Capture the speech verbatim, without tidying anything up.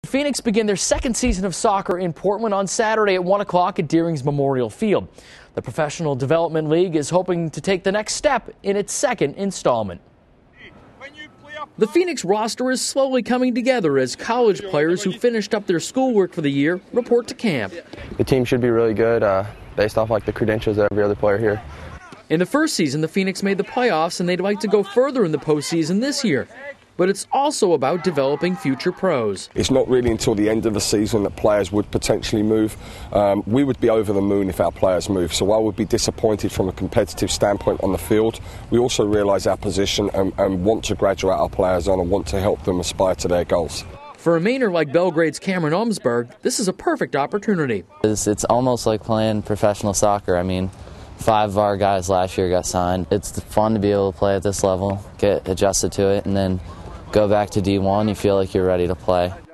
Phoenix begin their second season of soccer in Portland on Saturday at one o'clock at Deering's Memorial Field. The Professional Development League is hoping to take the next step in its second installment. The Phoenix roster is slowly coming together as college players who finished up their schoolwork for the year report to camp. The team should be really good uh, based off like the credentials of every other player here. In the first season, the Phoenix made the playoffs, and they'd like to go further in the postseason this year. But it's also about developing future pros. It's not really until the end of the season that players would potentially move. Um, we would be over the moon if our players move, so while we'd be disappointed from a competitive standpoint on the field, we also realise our position and, and want to graduate our players on and want to help them aspire to their goals. For a Mainer like Belgrade's Cameron Umsberg, this is a perfect opportunity. It's, it's almost like playing professional soccer. I mean, five of our guys last year got signed. It's fun to be able to play at this level, get adjusted to it, and then go back to D one, you feel like you're ready to play.